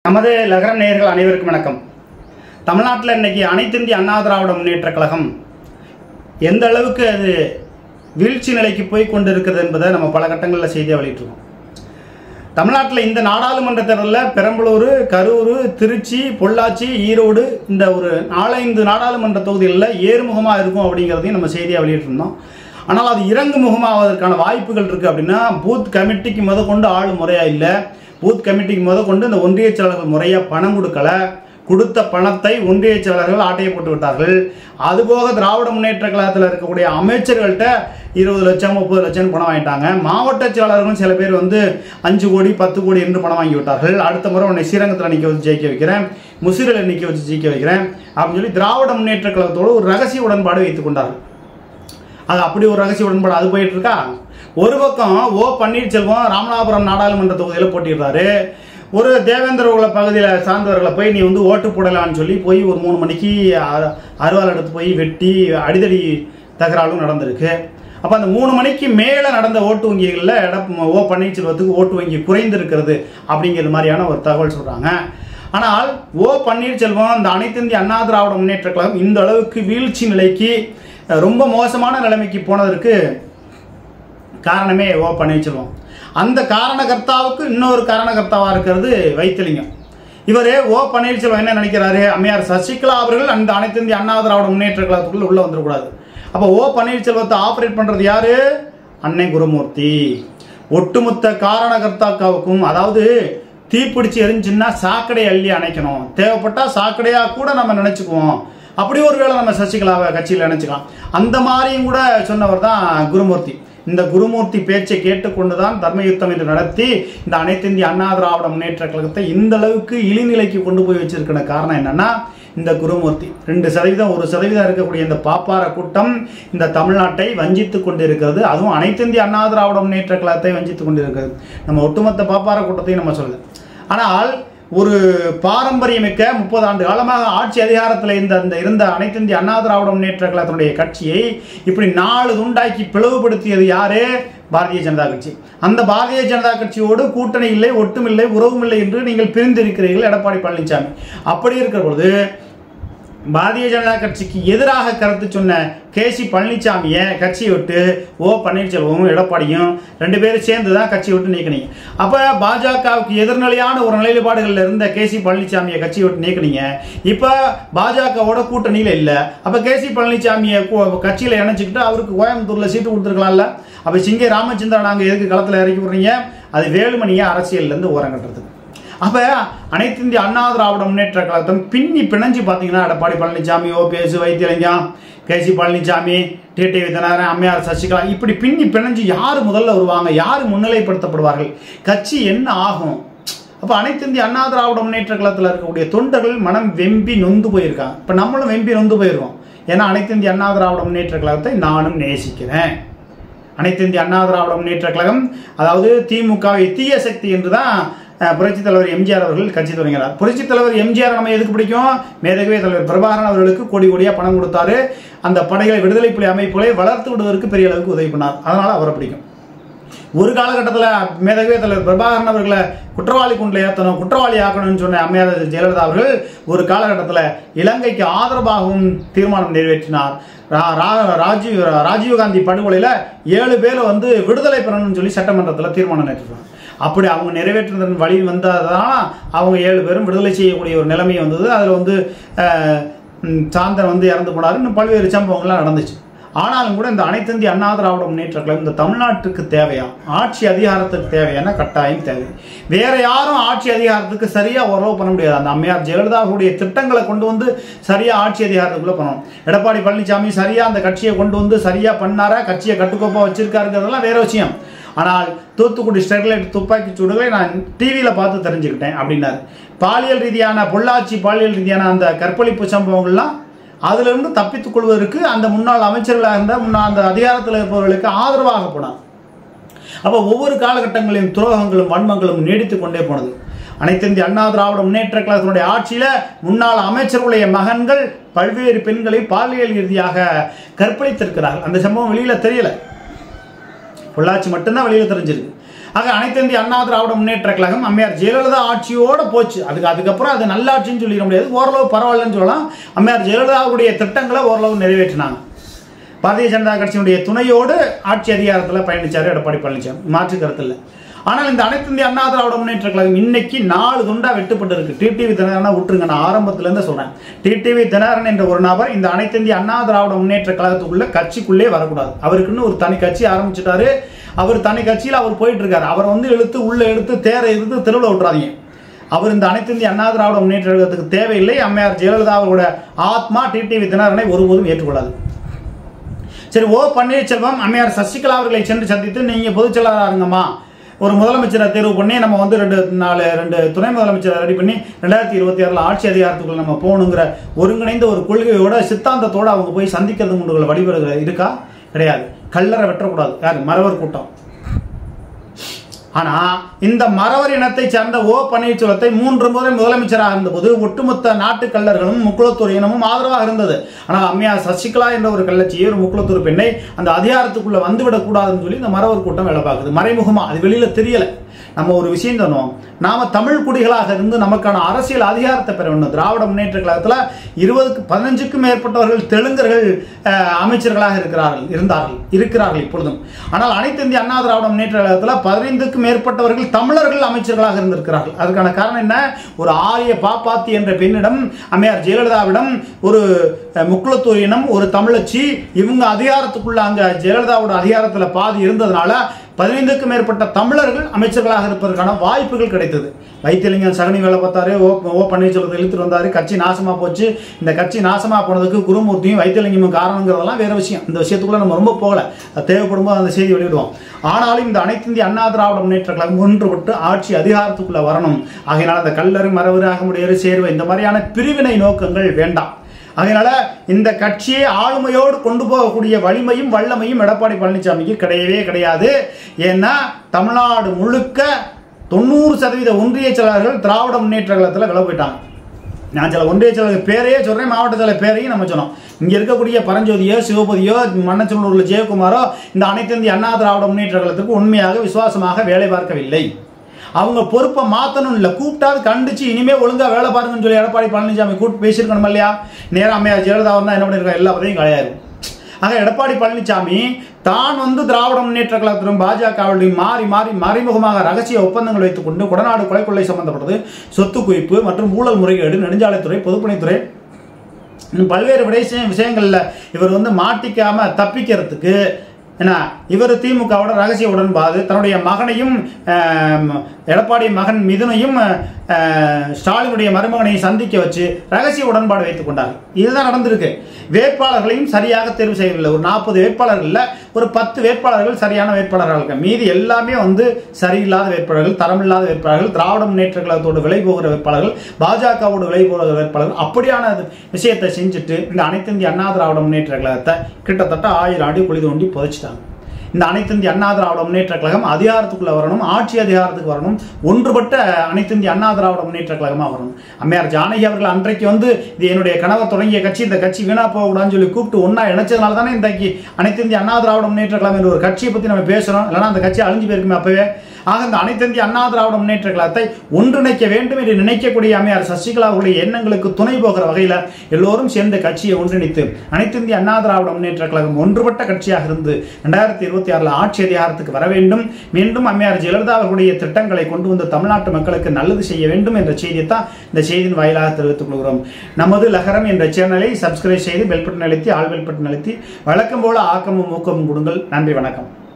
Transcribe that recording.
நமது லகரம் நேயர்கள் அனைவருக்கும் வணக்கம். தமிழ்நாட்டில் இன்னைக்கு அனைத்து இந்திய அண்ணா திராவிட முன்னேற்ற கழகம் எந்த அளவுக்கு அது வீழ்ச்சி நிலைக்கு போய் கொண்டிருக்கிறது என்பதை நம்ம பல கட்டங்களில் செய்தியாக வெளியிட்டிருக்கோம். தமிழ்நாட்டில் இந்த நாடாளுமன்ற தேர்தலில் பெரம்பலூர், கரூர், திருச்சி, பொள்ளாச்சி, ஈரோடு இந்த ஒரு 4-5 நாடாளுமன்ற தொகுதிகளில் ஏறுமுகமாக இருக்கும் அப்படிங்கிறதையும் நம்ம செய்தியாக வெளியிட்டிருந்தோம். ஆனால் அது இறங்கு முகமாவதற்கான வாய்ப்புகள் இருக்குது. அப்படின்னா பூத் கமிட்டிக்கு முதற்கொண்டு ஆள் முறையாக இல்லை, பூத் கமிட்டிக்கு முதற்கொண்டு இந்த ஒன்றிய செயலாளர்கள் முறையாக பணம் கொடுக்கல, கொடுத்த பணத்தை ஒன்றிய செயலாளர்கள் ஆட்டையை போட்டு விட்டார்கள். அதுபோக திராவிட முன்னேற்ற கழகத்தில் இருக்கக்கூடிய அமைச்சர்கள்ட்ட 20 லட்சம் 30 லட்சம் பணம் வாங்கிட்டாங்க. மாவட்ட செயலாளர்களும் சில பேர் 5 கோடி 10 கோடி என்று பணம் வாங்கி விட்டார்கள். அடுத்த முறை உன்னை ஸ்ரீரங்கத்தில் நிற்க வச்சு ஜெயிக்க வைக்கிறேன், முசிறில் நிற்க வச்சு ஜெயிக்க வைக்கிறேன் அப்படின்னு சொல்லி திராவிட முன்னேற்ற கழகத்தோடு ஒரு ரகசிய உடன்பாடு வைத்துக் கொண்டார்கள். அது அப்படி ஒரு ரகசிய உடன்பாடு அது போயிட்டு இருக்கா. ஒரு பக்கம் ஓ பன்னீர்செல்வம் ராமநாதபுரம் நாடாளுமன்ற தொகுதியில் போட்டிடுறாரு. ஒரு தேவேந்திர குல பகுதியில் சார்ந்தவர்களை போய் நீ ஓட்டு போடலான்னு சொல்லி போய் ஒரு 3 மணிக்கு அருவாள் எடுத்து போய் வெட்டி அடிதடி தகராறும் நடந்திருக்கு. அப்போ அந்த 3 மணிக்கு மேலே நடந்த ஓட்டு வங்கிகளில் ஓ பன்னீர்செல்வத்துக்கு ஓட்டு வங்கி குறைந்திருக்கிறது அப்படிங்கிறது மாதிரியான ஒரு தகவல் சொல்கிறாங்க. ஆனால் ஓ பன்னீர்செல்வம் இந்த அனைத்து இந்திய அண்ணா திராவிட முன்னேற்ற கழகம் இந்த அளவுக்கு வீழ்ச்சி நிலைக்கு ரொம்ப மோசமான நிலைமைக்கு போனதற்கு காரணமே ஓ பன்னீர்செல்வம். அந்த காரணகர்த்தாவுக்கு இன்னொரு காரணகர்த்தாவாக இருக்கிறது வைத்திலிங்கம். இவர் ஓ பன்னீர்செல்வம் என்ன நினைக்கிறாரு, அம்மையார் சசிகலா அவர்கள் அந்த அனைத்து இந்திய அண்ணா திராவிட முன்னேற்ற கழகத்துக்குள்ள உள்ள வந்துடக்கூடாது. அப்போ ஓ பன்னீர்செல்வத்தை ஆப்ரேட் பண்ணுறது யாரு, அன்னை குருமூர்த்தி. ஒட்டுமொத்த காரணகர்த்தாக்காவுக்கும், அதாவது தீப்பிடிச்சு எரிஞ்சுன்னா சாக்கடை அள்ளி அணைக்கணும், தேவைப்பட்டா சாக்கடையா கூட நம்ம நினைச்சுக்குவோம், அப்படி ஒரு வேளை நம்ம சசிகலாவை கட்சியில் நினைச்சுக்கலாம், அந்த மாதிரியும் கூட சொன்னவர் தான் குருமூர்த்தி. இந்த குருமூர்த்தி பேச்சை கேட்டுக்கொண்டுதான் தர்மயுத்தம் என்று நடத்தி இந்த அனைத்து இந்திய அண்ணா திராவிட முன்னேற்ற கழகத்தை இந்த அளவுக்கு இழிநிலைக்கு கொண்டு போய் வச்சிருக்கிற காரணம் என்னன்னா, இந்த குருமூர்த்தி 2% 1% இருக்கக்கூடிய இந்த பாப்பார கூட்டம் இந்த தமிழ்நாட்டை வஞ்சித்து கொண்டிருக்கிறது. அதுவும் அனைத்து இந்திய அண்ணா திராவிட முன்னேற்ற கழகத்தை வஞ்சித்து கொண்டிருக்கிறது. நம்ம ஒட்டுமொத்த பாப்பார கூட்டத்தையும் நம்ம சொல்லல. ஆனால் ஒரு பாரம்பரியமிக்க 30 ஆண்டு காலமாக ஆட்சி அதிகாரத்தில் இருந்த அனைத்து இந்திய அண்ணா திராவிட முன்னேற்ற கழகத்தினுடைய கட்சியை இப்படி 4 துண்டாக்கி பிளவுபடுத்தியது யாரு, பாரதிய ஜனதா கட்சி. அந்த பாரதிய ஜனதா கட்சியோடு கூட்டணி இல்லை, ஒட்டுமில்லை, உறவும் இல்லை என்று நீங்கள் பிரிந்திருக்கிறீர்கள் எடப்பாடி பழனிசாமி. அப்படி இருக்கிற பொழுது பாரதிய ஜனதா கட்சிக்கு எதிராக கருத்து சொன்ன கேசி பழனிசாமியை கட்சியை விட்டு ஓ பன்னீர்செல்வமும் எடப்பாடியும் 2 பேரும் சேர்ந்து தான் கட்சியை விட்டு நீக்கினீங்க. அப்போ பாஜகவுக்கு எதிர்நிலையான ஒரு நிலைப்பாடுகளில் இருந்த கேசி பழனிசாமியை கட்சியை விட்டு நீக்கினீங்க. இப்போ பாஜகவோட கூட்டணியில் இல்லை. அப்போ கேசி பழனிசாமியை கட்சியில் இணைச்சிக்கிட்டு அவருக்கு கோயம்புத்தூரில் சீட்டு கொடுத்துருக்கலாம்ல. அப்போ சிங்கை ராமச்சந்திரன் நாங்கள் எதுக்கு களத்தில் இறக்கி விடுறீங்க, அது வேலுமணியை அரசியல்லேருந்து ஓரம் கட்டுறதுக்கு. அப்போ அனைத்து இந்திய அண்ணா திராவிட முன்னேற்ற கழகத்தை பின்னி பிணைஞ்சு பார்த்தீங்கன்னா Edappadi Palaniswami, OPS, Vaithilingam, KC Palaniswami, TTV Dhinakaran, அம்மையார் சசிகலா, இப்படி பின்னி பிணைஞ்சு யார் முதல்ல வருவாங்க, யார் முன்னிலைப்படுத்தப்படுவார்கள், கட்சி என்ன ஆகும். அப்போ அனைத்து இந்திய அண்ணா திராவிட முன்னேற்ற கழகத்தில் இருக்கக்கூடிய தொண்டர்கள் மனம் வெம்பி நொந்து போயிருக்காங்க. இப்போ நம்மளும் வெம்பி நொந்து போயிருக்கோம். ஏன்னா அனைத்து இந்திய அண்ணா திராவிட முன்னேற்ற கழகத்தை நானும் நேசிக்கிறேன். அனைத்து இந்திய அண்ணா திராவிட முன்னேற்ற கழகம் அதாவது திமுகவை தீய சக்தி என்று தான் புரட்சித் தலைவர் எம்ஜிஆர் அவர்கள் கட்சி தொடங்கினார். புரட்சித் தலைவர் எம்ஜிஆர் நம்ம எதுக்கு பிடிக்கும், மேதகவே தலைவர் பிரபாகரன் அவர்களுக்கு கோடி கோடியாக பணம் கொடுத்தாரு. அந்த படைகளை விடுதலை புலி அமைப்புகளை வளர்த்து விடுவதற்கு பெரிய அளவுக்கு உதவி பண்ணார். அதனால அவரை பிடிக்கும். ஒரு காலகட்டத்தில் மேதகவே தலைவர் பிரபாகரன் அவர்களை குற்றவாளி குண்டில் ஏற்றணும், குற்றவாளி ஆக்கணும்னு சொன்ன அம்மையார் ஜெயலலிதா அவர்கள் ஒரு காலகட்டத்தில் இலங்கைக்கு ஆதரவாகவும் தீர்மானம் நிறைவேற்றினார். ராஜீவ்காந்தி படுகொலையில் 7 பேர் விடுதலை பெறணும்னு சொல்லி சட்டமன்றத்தில் தீர்மானம் நிறைவேற்றினார். அப்படி அவங்க நிறைவேற்றுவதன் வழி வந்ததான் அவங்க 7 பேரும் விடுதலை செய்யக்கூடிய ஒரு நிலைமை வந்தது. அதில் சாந்தன் இறந்து போனார். இன்னும் பல்வேறு சம்பவங்கள்லாம் நடந்துச்சு. ஆனாலும் கூட இந்த அனைத்து இந்திய அண்ணா திராவிட முன்னேற்ற கழகம் இந்த தமிழ்நாட்டுக்கு தேவையா, ஆட்சி அதிகாரத்துக்கு தேவையான கட்டாயம் தேவை. வேற யாரும் ஆட்சி அதிகாரத்துக்கு சரியா உறவு பண்ண முடியாது. அந்த அம்மையார் ஜெயலலிதாவுடைய திட்டங்களை கொண்டு சரியா ஆட்சி அதிகாரத்துக்குள்ள பண்ணணும். எடப்பாடி பழனிசாமி சரியா அந்த கட்சியை கொண்டு சரியா பண்ணாரா, கட்சியை கட்டுக்கோப்பா வச்சிருக்காருங்கிறதெல்லாம் வேற விஷயம். ஆனால் தூத்துக்குடி ஸ்டெர்லைட் துப்பாக்கி சூடுகளை நான் டிவியில் பார்த்து தெரிஞ்சுக்கிட்டேன் அப்படின்னாரு. பாலியல் ரீதியான பொள்ளாச்சி பாலியல் ரீதியான அந்த கற்பழிப்பு சம்பவங்கள்லாம் அதிலிருந்து தப்பித்துக் கொள்வதற்கு அந்த முன்னாள் அமைச்சர்களாக இருந்த அந்த அதிகாரத்தில் இருப்பவர்களுக்கு ஆதரவாக போனார். அப்போ ஒவ்வொரு காலகட்டங்களின் துரோகங்களும் வன்மங்களும் நீடித்து கொண்டே போனது. அனைத்து இந்திய அண்ணா திராவிட முன்னேற்ற கழகத்தினுடைய ஆட்சியில முன்னாள் அமைச்சர்களுடைய மகன்கள் பல்வேறு பெண்களை பாலியல் ரீதியாக கற்பழித்திருக்கிறார்கள். அந்த சம்பவம் வெளியில தெரியல, பொள்ளாச்சி மட்டும்தான் வெளியில தெரிஞ்சிருக்கு. ஆக அனைத்து இந்திய அண்ணா திராவிட முன்னேற்ற கழகம் அம்மையார் ஜெயலலிதா ஆட்சியோட போச்சு. அதுக்கப்புறம் அது நல்ல ஆட்சின்னு சொல்லிட முடியாது, ஓரளவு பரவாயில்லன்னு சொல்லலாம். அம்மையார் ஜெயலலிதாவுடைய திட்டங்களை ஓரளவு நிறைவேற்றினாங்க. பாரதிய ஜனதா கட்சியினுடைய துணையோடு ஆட்சி அதிகாரத்தில் பயணிச்சார் எடப்பாடி பழனிசாமி, மாற்று கருத்து இல்லை. ஆனால் இந்த அனைத்து இந்திய அண்ணா திராவிட முன்னேற்ற கழகம் இன்னைக்கு 4 துண்டா வெட்டுப்பட்டு இருக்கு. டிடிவி தினகரனை விட்டுருங்க, நான் ஆரம்பத்திலேருந்து சொல்றேன். டிடிவி தினகரன் என்ற ஒரு நபர் இந்த அனைத்து இந்திய அண்ணா திராவிட முன்னேற்ற கழகத்துக்குள்ள கட்சிக்குள்ளே வரக்கூடாது. அவருக்குன்னு ஒரு தனி கட்சி ஆரம்பிச்சுட்டாரு. அவர் தனி கட்சியில் அவர் போயிட்டு இருக்காரு. அவரை உள்ள எடுத்து தேரை இருந்து தெருவில் விட்டுறாதீங்க. அவர் இந்த அனைத்து இந்திய அண்ணா திராவிட முன்னேற்ற கழகத்துக்கு தேவையில்லை. அம்மையார் ஜெயலலிதா அவரோட ஆத்மா டிடிவி தினகரனை ஒருபோதும் ஏற்றுக்கொள்ளாது. சரி, ஓ பன்னீர்செல்வம் அம்மையார் சசிகலா அவர்களை சென்று சந்தித்து நீங்க பொதுச் செயலாளராக இருங்கம்மா, ஒரு முதலமைச்சரை தேர்வு பண்ணி நம்ம வந்து 2 துணை முதலமைச்சரை ரெடி பண்ணி 2026 ஆட்சி அதிகாரத்துக்குள்ள நம்ம போகணுங்கிற ஒருங்கிணைந்த ஒரு கொள்கையோட சித்தாந்தத்தோட அவங்க போய் சந்திக்கிறது உள்ள வழிபடுகிற இருக்கா? கிடையாது. கல்லறை வெட்டக்கூடாது. யாரு? மறவர் கூட்டம். ஆனா இந்த மறவர் இனத்தை சேர்ந்த ஓ பன்னீர்செல்வத்தை 3 முறை முதலமைச்சராக இருந்தபோது ஒட்டுமொத்த நாட்டு கல்லர்களும் முக்குளத்தூர் இனமும் ஆதரவாக இருந்தது. ஆனால் அம்மையார் சசிகலா என்ற ஒரு கள்ளச்சியை, ஒரு முக்குளத்தூர் பெண்ணை அந்த அதிகாரத்துக்குள்ள வந்துவிடக் கூடாதுன்னு சொல்லி இந்த மறவர் கூட்டம் வேலை பார்க்குது. மறைமுகமா, அது வெளியில தெரியல. நம்ம ஒரு விஷயம் சொன்னோம், நாம தமிழ் குடிகளாக இருந்து நமக்கான அரசியல் அதிகாரத்தை பெற வேண்டும். திராவிட முன்னேற்ற கழகத்தில் 15க்கும் மேற்பட்டவர்கள் தெலுங்கர்கள் அமைச்சர்களாக இருக்கிறார்கள் இப்பொழுதும். ஆனால் அனைத்து இந்திய அண்ணா திராவிட முன்னேற்ற கழகத்தில் 15க்கும் மேற்பட்டவர்கள் தமிழர்கள் அமைச்சர்களாக இருந்திருக்கிறார்கள். அதுக்கான காரணம் என்ன? ஒரு ஆரிய பாப்பாத்தி என்ற பெண்ணிடம், அம்மையார் ஜெயலலிதாவிடம் ஒரு முக்குளத்தூர் இனம், ஒரு தமிழச்சி, இவங்க அதிகாரத்துக்குள்ள அங்க ஜெயலலிதாவோட அதிகாரத்தில் பாதி இருந்ததுனால 15க்கும் மேற்பட்ட தமிழர்கள் அமைச்சர்களாக இருப்பதற்கான வாய்ப்புகள் கிடைத்தது. வைத்தியலிங்கம் சகனி வேலை பார்த்தாரு, ஓ பன்னீர்செல்வத்தை இழுத்துட்டு வந்தாரு, கட்சி நாசமா போச்சு. இந்த கட்சி நாசமா போனதுக்கு குருமூர்த்தியும் வைத்தியலிங்கமும் காரணங்கிறதெல்லாம் வேற விஷயம். இந்த விஷயத்துக்குள்ள நம்ம ரொம்ப போகல, தேவைப்படும் போது அந்த செய்தி வெளியிடுவோம். ஆனாலும் இந்த அனைத்து இந்திய அண்ணா திராவிட முன்னேற்ற கழகம் ஒன்றுபட்டு ஆட்சி அதிகாரத்துக்குள்ள வரணும். ஆகையினால அந்த கல்லறு மறவரு ஆகமுடையரு சேர்வை இந்த மாதிரியான பிரிவினை நோக்கங்கள் வேண்டாம். அதனால இந்த கட்சியை ஆளுமையோடு கொண்டு போகக்கூடிய வலிமையும் வல்லமையும் எடப்பாடி பழனிசாமிக்கு கிடையவே கிடையாது. ஏன்னா தமிழ்நாடு முழுக்க 90% ஒன்றிய செயலாளர்கள் திராவிட முன்னேற்ற கழகத்தில் விலை போயிட்டாங்க. நான் சில ஒன்றிய செயலர் பேரையே சொல்றேன், மாவட்ட செயலர் பேரையும் நம்ம சொன்னோம். இங்க இருக்கக்கூடிய பரஞ்சோதியோ, சிவபதியோ, மன்னச்சநல்லூர்ல ஜெயக்குமாரோ இந்த அனைத்து இந்திய அண்ணா திராவிட முன்னேற்ற கழகத்துக்கு உண்மையாக விசுவாசமாக வேலை பார்க்கவில்லை. அவங்க பொறுப்பை மாத்தணும் இல்ல, கூப்பிட்டாது கண்டிச்சு இனிமே ஒழுங்கா வேலை பாருங்கன்னு சொல்லி எடப்பாடி பழனிசாமி கூப்பிட்டு பேசியிருக்கணும் இல்லையா? நேரம் அம்மையார் ஜெயலலிதா தான் என்ன பண்ணிருக்காங்க, எல்லா பதையும் கிடையாது. ஆக எடப்பாடி பழனிசாமி தான் வந்து திராவிட முன்னேற்ற கழகத்திலும் பாஜகவிலும் மாறி மாறி மறைமுகமாக ரகசிய ஒப்பந்தங்கள் வைத்துக் கொண்டு கொடநாடு கொலை கொள்ளை சம்பந்தப்பட்டது, சொத்து குவிப்பு மற்றும் ஊழல் முறைகேடு, நெடுஞ்சாலைத்துறை, பொதுப்பணித்துறை, பல்வேறு விஷயங்கள்ல இவர் வந்து மாட்டிக்காம தப்பிக்கிறதுக்கு என்ன, இவர் திமுகவோட ரகசிய உடன்பாடு, தன்னுடைய மகனையும் எடப்பாடி மகன் மிதுனையும் ஸ்டாலினுடைய மருமகனையும் சந்திக்க வச்சு ரகசிய உடன்பாடு வைத்துக் கொண்டார். இதுதான் நடந்திருக்கு. வேட்பாளர்களையும் சரியாக தேர்வு செய்யவில்லை. ஒரு 40 வேட்பாளர்கள், ஒரு 10 வேட்பாளர்கள் சரியான வேட்பாளர்கள், மீதி எல்லாமே வந்து சரியில்லாத வேட்பாளர்கள், தரமில்லாத வேட்பாளர்கள், திராவிட முன்னேற்ற கழகத்தோடு விலை போகிற வேட்பாளர்கள், பாஜகவோடு விலை போகிற வேட்பாளர்கள், அப்படியான விஷயத்தை செஞ்சுட்டு இந்த அனைத்து இந்திய அண்ணா திராவிட முன்னேற்ற கழகத்தை கிட்டத்தட்ட 1000 அடி குழி தோண்டி புதைச்சிட்டாங்க. இந்த அனைத்து இந்திய அண்ணா திராவிட முன்னேற்ற கழகம் அதிகாரத்துக்குள்ள வரணும், ஆட்சி அதிகாரத்துக்கு வரணும், ஒன்றுபட்ட அனைத்து இந்திய அண்ணா திராவிட முன்னேற்ற கழகமா வரணும். அம்மையார் ஜானகி அவர்கள் அன்றைக்கு வந்து இது என்னுடைய கணவர் தொடங்கிய கட்சி, இந்த கட்சி வீணா போகக்கூடாதுன்னு சொல்லி கூப்பிட்டு ஒன்னா இணைச்சதுனால தானே இன்றைக்கு அனைத்து இந்திய அண்ணா திராவிட முன்னேற்ற கழகம் என்ற ஒரு கட்சியை பத்தி நம்ம பேசுறோம். இல்லைன்னா அந்த கட்சி அழிஞ்சு போயிருக்குமே அப்பவே. ஆக இந்த அனைத்து இந்திய அண்ணா திராவிட முன்னேற்ற கழகத்தை ஒன்றிணைக்க வேண்டும் என்று நினைக்கக்கூடிய அம்மையார் சசிகலா அவர்களுடைய எண்ணங்களுக்கு துணை போகிற வகையில் எல்லோரும் சேர்ந்த கட்சியை ஒன்றிணைத்து அனைத்து இந்திய அண்ணா திராவிட முன்னேற்ற கழகம் ஒன்றுபட்ட கட்சியாக இருந்து 2026 ஆட்சி அதிகாரத்துக்கு வர வேண்டும். மீண்டும் அம்மையார் ஜெயலலிதா அவர்களுடைய திட்டங்களை கொண்டு வந்து தமிழ்நாட்டு மக்களுக்கு நல்லது செய்ய வேண்டும் என்ற செய்தியை தான் இந்த செய்தியின் வாயிலாக தெரிவித்துக் கொள்கிறோம். நமது லகரம் என்ற சேனலை சப்ஸ்கிரைப் செய்து பெல் பட்டன் அழுத்தி ஆல் பெல் பட்டன் அழுத்தி வழக்கம் போல ஆக்கமும் ஊக்கமும் கொடுங்கள். நன்றி, வணக்கம்.